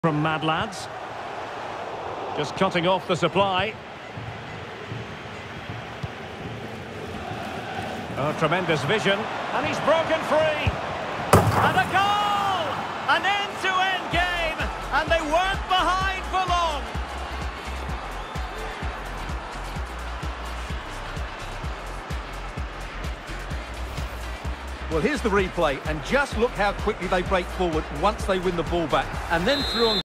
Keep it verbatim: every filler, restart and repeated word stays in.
From Mad Lads. Just cutting off the supply. Oh, tremendous vision. And he's broken free. And a goal! An end-to-end game. And they weren't behind for long. Well, here's the replay, and just look how quickly they break forward once they win the ball back. And then through on